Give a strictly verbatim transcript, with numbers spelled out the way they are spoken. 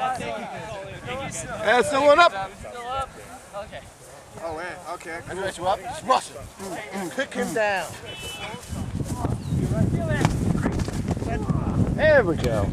And still one up. Still up? Okay. Oh, man. Okay. Everybody raise you up. Smush it. Mm, mm, kick him down. There we go.